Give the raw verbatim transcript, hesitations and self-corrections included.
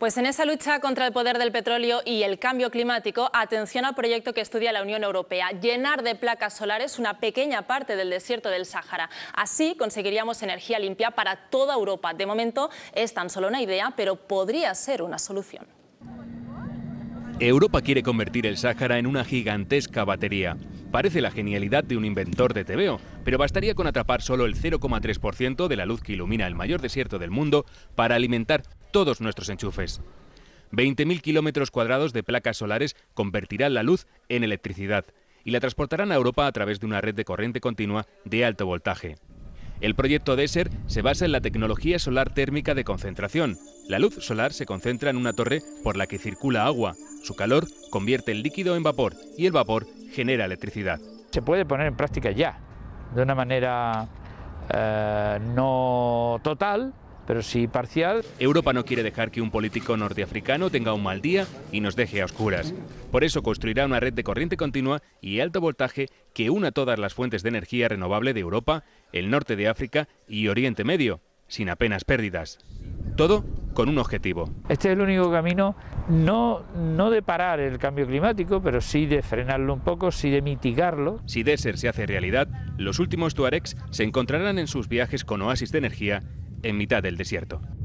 Pues en esa lucha contra el poder del petróleo y el cambio climático, atención al proyecto que estudia la Unión Europea: llenar de placas solares una pequeña parte del desierto del Sáhara. Así conseguiríamos energía limpia para toda Europa. De momento es tan solo una idea, pero podría ser una solución. Europa quiere convertir el Sáhara en una gigantesca batería. Parece la genialidad de un inventor de tebeo, pero bastaría con atrapar solo el cero coma tres por ciento de la luz que ilumina el mayor desierto del mundo para alimentar todos nuestros enchufes. veinte mil kilómetros cuadrados de placas solares convertirán la luz en electricidad y la transportarán a Europa a través de una red de corriente continua de alto voltaje. El proyecto DESER se basa en la tecnología solar térmica de concentración. La luz solar se concentra en una torre por la que circula agua. Su calor convierte el líquido en vapor y el vapor genera electricidad. Se puede poner en práctica ya, de una manera eh, no total, pero sí parcial. Europa no quiere dejar que un político norteafricano tenga un mal día y nos deje a oscuras. Por eso construirá una red de corriente continua y alto voltaje que una todas las fuentes de energía renovable de Europa, el norte de África y Oriente Medio, sin apenas pérdidas. Todo con un objetivo. Este es el único camino, no, no de parar el cambio climático, pero sí de frenarlo un poco, sí de mitigarlo. Si DESER se hace realidad, los últimos tuaregs se encontrarán en sus viajes con oasis de energía en mitad del desierto.